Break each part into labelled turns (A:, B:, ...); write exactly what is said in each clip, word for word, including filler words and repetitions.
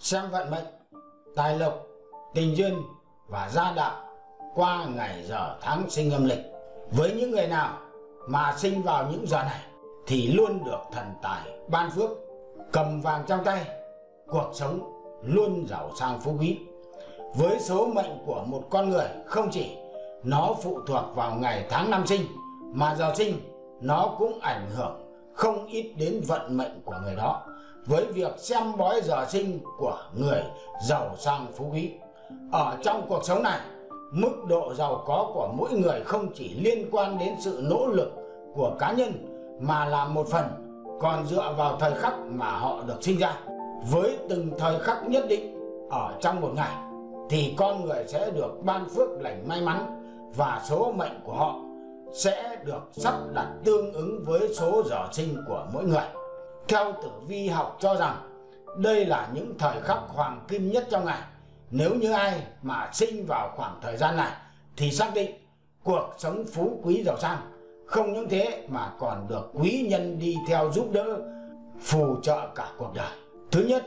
A: xem vận mệnh, tài lộc, tình duyên và gia đạo qua ngày giờ tháng sinh âm lịch. Với những người nào mà sinh vào những giờ này thì luôn được thần tài ban phước, cầm vàng trong tay, cuộc sống luôn giàu sang phú quý. Với số mệnh của một con người, không chỉ nó phụ thuộc vào ngày tháng năm sinh mà giờ sinh nó cũng ảnh hưởng không ít đến vận mệnh của người đó. Với việc xem bói giờ sinh của người giàu sang phú quý, ở trong cuộc sống này, mức độ giàu có của mỗi người không chỉ liên quan đến sự nỗ lực của cá nhân mà là một phần còn dựa vào thời khắc mà họ được sinh ra. Với từng thời khắc nhất định ở trong một ngày thì con người sẽ được ban phước lành may mắn, và số mệnh của họ sẽ được sắp đặt tương ứng với số giờ sinh của mỗi người. Theo tử vi học cho rằng đây là những thời khắc hoàng kim nhất trong ngày. Nếu như ai mà sinh vào khoảng thời gian này thì xác định cuộc sống phú quý giàu sang. Không những thế mà còn được quý nhân đi theo giúp đỡ, phù trợ cả cuộc đời. Thứ nhất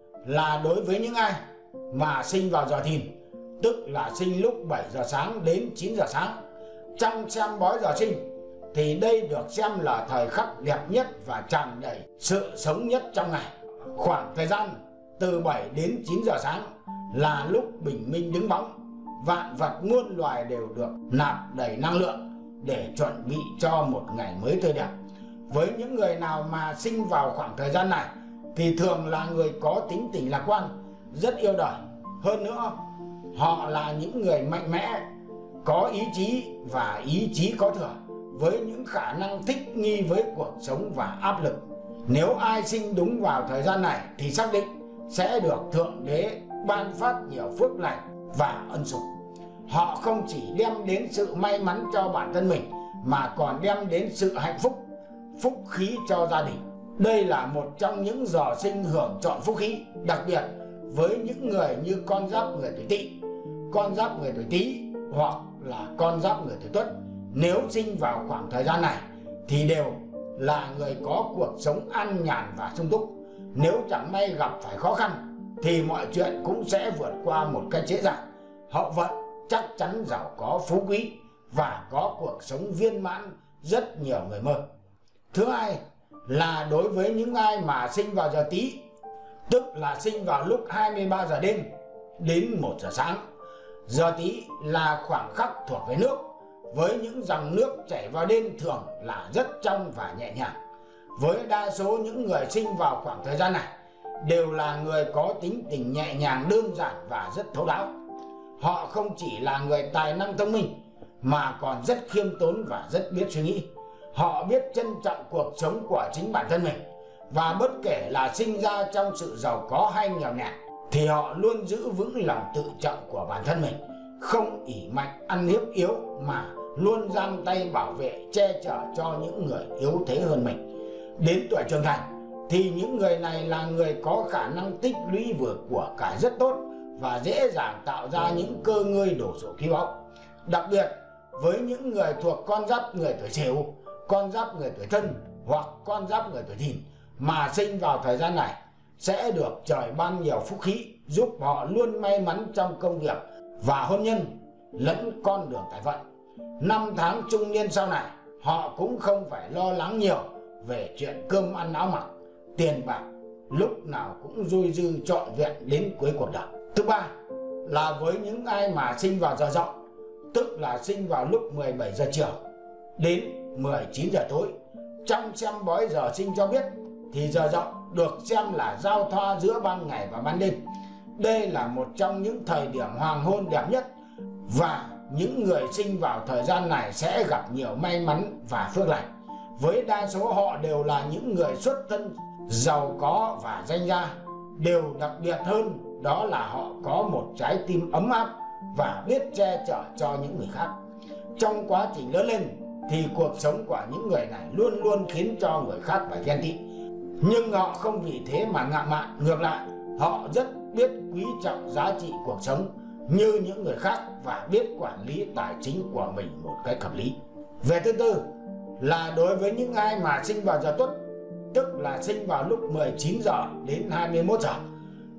A: là đối với những ai mà sinh vào giờ thìn, tức là sinh lúc bảy giờ sáng đến chín giờ sáng. Trong xem bói giờ sinh thì đây được xem là thời khắc đẹp nhất và tràn đầy sự sống nhất trong ngày. Khoảng thời gian từ bảy đến chín giờ sáng là lúc bình minh đứng bóng, vạn vật muôn loài đều được nạp đầy năng lượng để chuẩn bị cho một ngày mới tươi đẹp. Với những người nào mà sinh vào khoảng thời gian này thì thường là người có tính tình lạc quan, rất yêu đời. Hơn nữa, họ là những người mạnh mẽ, có ý chí và ý chí có thừa, với những khả năng thích nghi với cuộc sống và áp lực. Nếu ai sinh đúng vào thời gian này thì xác định sẽ được Thượng Đế ban phát nhiều phước lành và ân sủng. Họ không chỉ đem đến sự may mắn cho bản thân mình mà còn đem đến sự hạnh phúc, phúc khí cho gia đình. Đây là một trong những giờ sinh hưởng trọn phúc khí, đặc biệt với những người như con giáp người tuổi Tỵ, con giáp người tuổi Tý hoặc là con giáp người tuổi Tuất. Nếu sinh vào khoảng thời gian này thì đều là người có cuộc sống an nhàn và sung túc. Nếu chẳng may gặp phải khó khăn thì mọi chuyện cũng sẽ vượt qua một cách dễ dàng. Hậu vận chắc chắn giàu có phú quý và có cuộc sống viên mãn, rất nhiều người mơ. Thứ hai là đối với những ai mà sinh vào giờ Tý, tức là sinh vào lúc hai mươi ba giờ đêm đến một giờ sáng. Giờ Tý là khoảng khắc thuộc về nước, với những dòng nước chảy vào đêm thường là rất trong và nhẹ nhàng. Với đa số những người sinh vào khoảng thời gian này đều là người có tính tình nhẹ nhàng, đơn giản và rất thấu đáo. Họ không chỉ là người tài năng thông minh mà còn rất khiêm tốn và rất biết suy nghĩ. Họ biết trân trọng cuộc sống của chính bản thân mình, và bất kể là sinh ra trong sự giàu có hay nghèo nàn thì họ luôn giữ vững lòng tự trọng của bản thân mình, không ỷ mạnh ăn hiếp yếu mà luôn giang tay bảo vệ, che chở cho những người yếu thế hơn mình. Đến tuổi trưởng thành thì những người này là người có khả năng tích lũy vừa của cải rất tốt và dễ dàng tạo ra những cơ ngơi đổ sổ quý báu. Đặc biệt với những người thuộc con giáp người tuổi Sửu, con giáp người tuổi Thân hoặc con giáp người tuổi Thìn mà sinh vào thời gian này sẽ được trời ban nhiều phúc khí, giúp họ luôn may mắn trong công việc và hôn nhân lẫn con đường tài vận. Năm tháng trung niên sau này họ cũng không phải lo lắng nhiều về chuyện cơm ăn áo mặc, tiền bạc lúc nào cũng dôi dư trọn vẹn đến cuối cuộc đời. Thứ ba là với những ai mà sinh vào giờ Dậu, tức là sinh vào lúc mười bảy giờ chiều đến mười chín giờ tối. Trong xem bói giờ sinh cho biết thì giờ Dậu được xem là giao thoa giữa ban ngày và ban đêm. Đây là một trong những thời điểm hoàng hôn đẹp nhất, và những người sinh vào thời gian này sẽ gặp nhiều may mắn và phước lành. Với đa số họ đều là những người xuất thân giàu có và danh gia. Điều đặc biệt hơn đó là họ có một trái tim ấm áp và biết che chở cho những người khác. Trong quá trình lớn lên thì cuộc sống của những người này luôn luôn khiến cho người khác phải ghen tị. Nhưng họ không vì thế mà ngạo mạn, ngược lại họ rất biết quý trọng giá trị cuộc sống như những người khác và biết quản lý tài chính của mình một cách hợp lý. Về thứ tư là đối với những ai mà sinh vào giờ Tuất, tức là sinh vào lúc mười chín giờ đến hai mươi mốt giờ.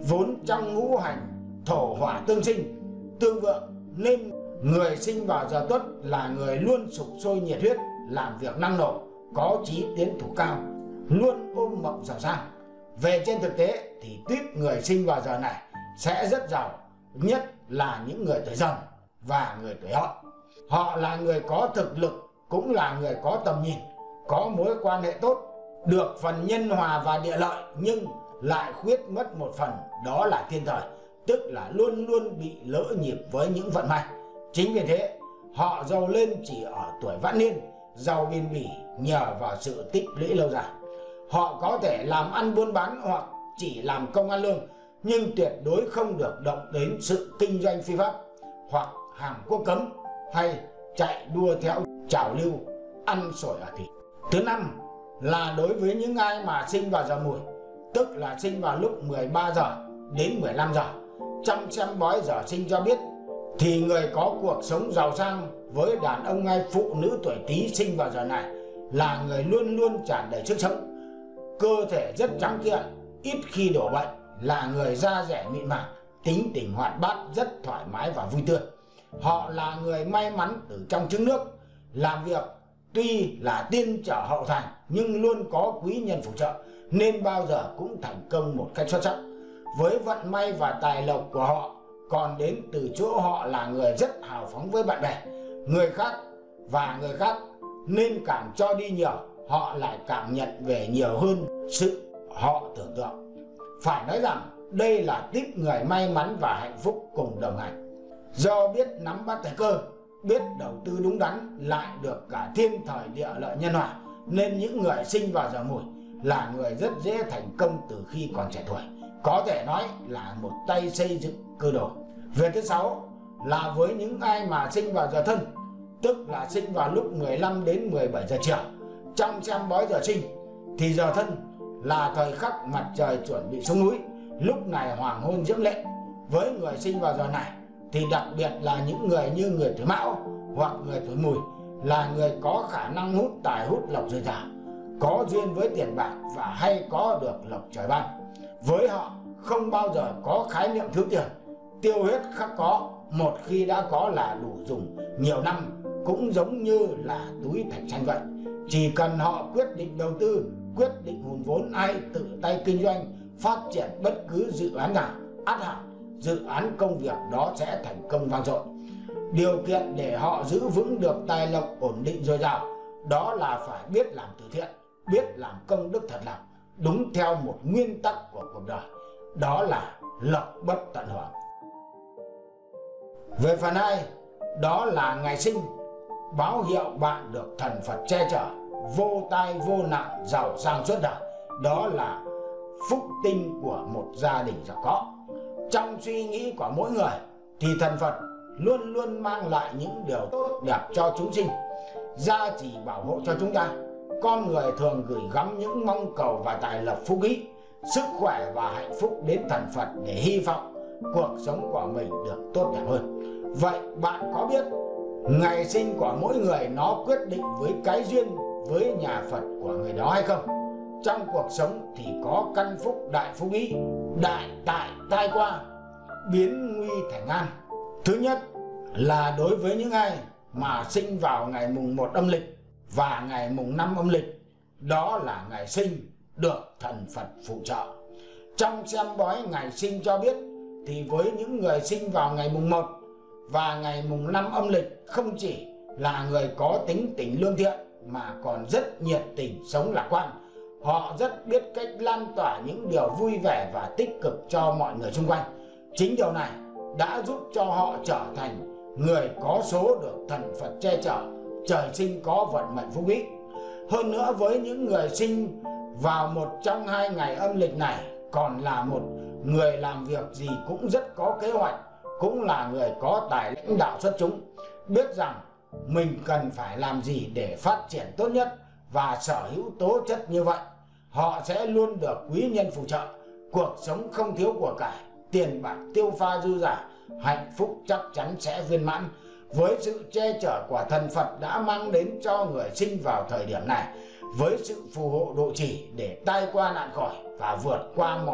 A: vốn trong ngũ hành thổ hỏa tương sinh tương vượng, nên người sinh vào giờ Tuất là người luôn sục sôi nhiệt huyết, làm việc năng nổ, có chí tiến thủ cao, luôn ôm mộng giàu sang. Về trên thực tế thì tuyết người sinh vào giờ này sẽ rất giàu, nhất là những người tuổi Dần và người tuổi Hợi. Họ là người có thực lực, cũng là người có tầm nhìn, có mối quan hệ tốt, được phần nhân hòa và địa lợi, nhưng lại khuyết mất một phần, đó là thiên thời, tức là luôn luôn bị lỡ nhịp với những vận may. Chính vì thế họ giàu lên chỉ ở tuổi vãn niên, giàu bền bỉ nhờ vào sự tích lũy lâu dài. Họ có thể làm ăn buôn bán hoặc chỉ làm công ăn lương, nhưng tuyệt đối không được động đến sự kinh doanh phi pháp hoặc hàng quốc cấm hay chạy đua theo trào lưu ăn sổi ở thịt. Thứ năm là đối với những ai mà sinh vào giờ Mùi, tức là sinh vào lúc mười ba giờ đến mười lăm giờ. Trong xem bói giờ sinh cho biết thì người có cuộc sống giàu sang với đàn ông hay phụ nữ tuổi Tý sinh vào giờ này là người luôn luôn tràn đầy sức sống, cơ thể rất trắng kiện, ít khi đổ bệnh, là người da dẻ mịn màng, tính tình hoạt bát, rất thoải mái và vui tươi. Họ là người may mắn từ trong trứng nước, làm việc tuy là tiên trở hậu thành nhưng luôn có quý nhân phù trợ, nên bao giờ cũng thành công một cách xuất sắc. Với vận may và tài lộc của họ còn đến từ chỗ họ là người rất hào phóng với bạn bè, người khác và người khác, nên càng cho đi nhiều, họ lại càng nhận về nhiều hơn sự họ tưởng tượng. Phải nói rằng đây là típ người may mắn và hạnh phúc cùng đồng hành. Do biết nắm bắt thời cơ, biết đầu tư đúng đắn, lại được cả thiên thời địa lợi nhân hòa, nên những người sinh vào giờ Mùi là người rất dễ thành công từ khi còn trẻ tuổi, có thể nói là một tay xây dựng cơ đồ. Về thứ sáu là với những ai mà sinh vào giờ Thân, tức là sinh vào lúc mười lăm đến mười bảy giờ chiều. Trong xem bói giờ sinh thì giờ Thân là thời khắc mặt trời chuẩn bị xuống núi, lúc này hoàng hôn diễm lệ. Với người sinh vào giờ này thì đặc biệt là những người như người tuổi Mão hoặc người tuổi Mùi là người có khả năng hút tài hút lộc dồi dào, có duyên với tiền bạc và hay có được lộc trời ban. Với họ không bao giờ có khái niệm thiếu tiền, tiêu hết khắc có, một khi đã có là đủ dùng nhiều năm, cũng giống như là túi thạch xanh vậy. Chỉ cần họ quyết định đầu tư, quyết định hùn vốn hay tự tay kinh doanh, phát triển bất cứ dự án nào, ắt hẳn dự án công việc đó sẽ thành công vang dội. Điều kiện để họ giữ vững được tài lộc ổn định dồi dào đó là phải biết làm từ thiện, biết làm công đức thật lòng, đúng theo một nguyên tắc của cuộc đời, đó là lộc bất tận hưởng. Về phần hai, đó là ngày sinh, báo hiệu bạn được thần Phật che chở, vô tai vô nạn, giàu sang suốt đời, đó là phúc tinh của một gia đình giàu có. Trong suy nghĩ của mỗi người thì thần Phật luôn luôn mang lại những điều tốt đẹp cho chúng sinh, gia trì bảo hộ cho chúng ta. Con người thường gửi gắm những mong cầu và tài lộc phú quý, sức khỏe và hạnh phúc đến thần Phật để hy vọng cuộc sống của mình được tốt đẹp hơn. Vậy bạn có biết ngày sinh của mỗi người nó quyết định với cái duyên với nhà Phật của người đó hay không? Trong cuộc sống thì có căn phúc đại phú quý, đại tại tai qua, biến nguy thành an. Thứ nhất là đối với những ai mà sinh vào ngày mùng một âm lịch và ngày mùng năm âm lịch, đó là ngày sinh được thần Phật phụ trợ. Trong xem bói ngày sinh cho biết thì với những người sinh vào ngày mùng một và ngày mùng năm âm lịch không chỉ là người có tính tình lương thiện mà còn rất nhiệt tình, sống lạc quan. Họ rất biết cách lan tỏa những điều vui vẻ và tích cực cho mọi người xung quanh. Chính điều này đã giúp cho họ trở thành người có số được thần Phật che chở, trời sinh có vận mệnh phú quý. Hơn nữa, với những người sinh vào một trong hai ngày âm lịch này còn là một người làm việc gì cũng rất có kế hoạch, cũng là người có tài lãnh đạo xuất chúng, biết rằng mình cần phải làm gì để phát triển tốt nhất và sở hữu tố chất như vậy. Họ sẽ luôn được quý nhân phù trợ, cuộc sống không thiếu của cải, tiền bạc tiêu pha dư dả, hạnh phúc chắc chắn sẽ viên mãn. Với sự che chở của thần Phật đã mang đến cho người sinh vào thời điểm này, với sự phù hộ độ trì để tai qua nạn khỏi và vượt qua mọi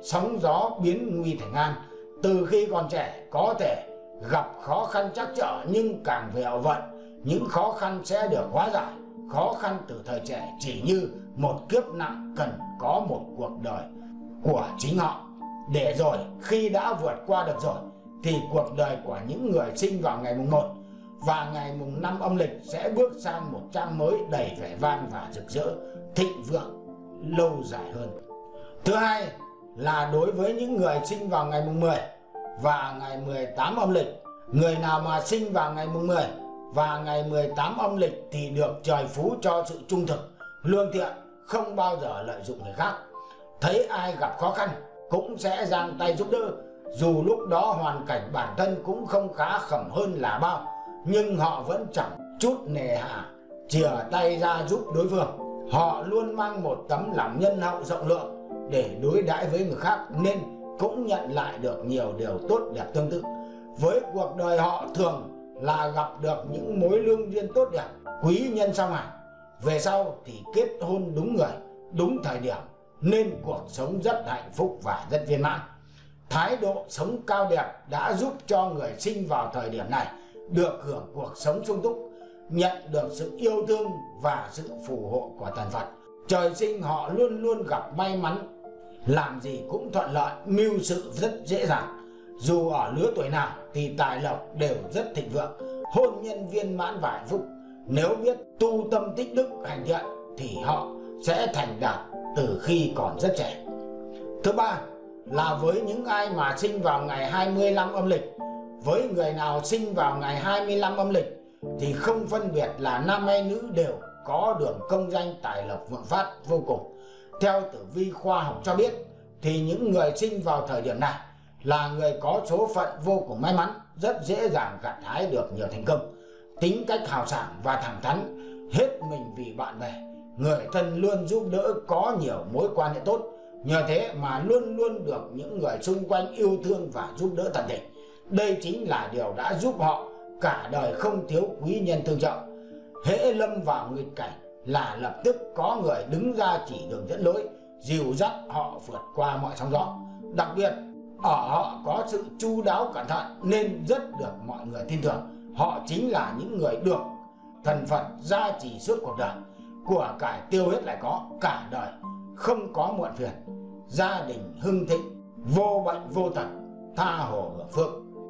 A: sóng gió biến nguy thành an. Từ khi còn trẻ có thể gặp khó khăn trắc trở, nhưng càng về hậu vận, những khó khăn sẽ được hóa giải. Khó khăn từ thời trẻ chỉ như một kiếp nặng cần có một cuộc đời của chính họ. Để rồi khi đã vượt qua được rồi thì cuộc đời của những người sinh vào ngày mùng một và ngày mùng năm âm lịch sẽ bước sang một trang mới đầy vẻ vang và rực rỡ, thịnh vượng, lâu dài hơn. Thứ hai là đối với những người sinh vào ngày mùng mười và ngày mười tám âm lịch. Người nào mà sinh vào ngày mùng mười và ngày mười tám âm lịch thì được trời phú cho sự trung thực, lương thiện, không bao giờ lợi dụng người khác. Thấy ai gặp khó khăn cũng sẽ giang tay giúp đỡ, dù lúc đó hoàn cảnh bản thân cũng không khá khẩm hơn là bao, nhưng họ vẫn chẳng chút nề hà chìa tay ra giúp đối phương. Họ luôn mang một tấm lòng nhân hậu rộng lượng để đối đãi với người khác, nên cũng nhận lại được nhiều điều tốt đẹp tương tự. Với cuộc đời họ thường là gặp được những mối lương duyên tốt đẹp, quý nhân song hành. Về sau thì kết hôn đúng người, đúng thời điểm, nên cuộc sống rất hạnh phúc và rất viên mãn. Thái độ sống cao đẹp đã giúp cho người sinh vào thời điểm này được hưởng cuộc sống sung túc, nhận được sự yêu thương và sự phù hộ của thần Phật. Trời sinh họ luôn luôn gặp may mắn, làm gì cũng thuận lợi, mưu sự rất dễ dàng. Dù ở lứa tuổi nào thì tài lộc đều rất thịnh vượng, hôn nhân viên mãn và hạnh phúc. Nếu biết tu tâm tích đức hành thiện thì họ sẽ thành đạt từ khi còn rất trẻ. Thứ ba là với những ai mà sinh vào ngày hai mươi lăm âm lịch. Với người nào sinh vào ngày hai mươi lăm âm lịch thì không phân biệt là nam hay nữ đều có đường công danh tài lộc vượng phát vô cùng. Theo tử vi khoa học cho biết thì những người sinh vào thời điểm này là người có số phận vô cùng may mắn, rất dễ dàng gặt hái được nhiều thành công. Tính cách hào sảng và thẳng thắn, hết mình vì bạn bè, người thân luôn giúp đỡ, có nhiều mối quan hệ tốt. Nhờ thế mà luôn luôn được những người xung quanh yêu thương và giúp đỡ tận tình. Đây chính là điều đã giúp họ cả đời không thiếu quý nhân tương trợ. Hễ lâm vào nghịch cảnh là lập tức có người đứng ra chỉ đường dẫn lối, dìu dắt họ vượt qua mọi sóng gió. Đặc biệt ở họ có sự chu đáo cẩn thận nên rất được mọi người tin tưởng. Họ chính là những người được thần Phật gia trì suốt cuộc đời, của cải tiêu hết lại có, cả đời không có muộn phiền, gia đình hưng thịnh, vô bệnh vô tật, tha hồ hưởng phước.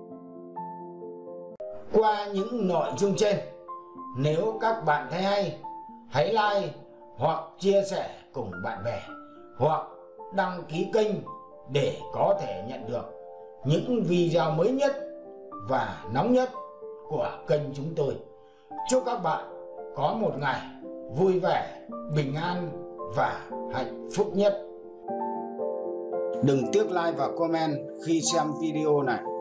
A: Qua những nội dung trên, nếu các bạn thấy hay, hãy like hoặc chia sẻ cùng bạn bè, hoặc đăng ký kênh để có thể nhận được những video mới nhất và nóng nhất của kênh chúng tôi. Chúc các bạn có một ngày vui vẻ, bình an và hạnh phúc nhất. Đừng tiếc like và comment khi xem video này.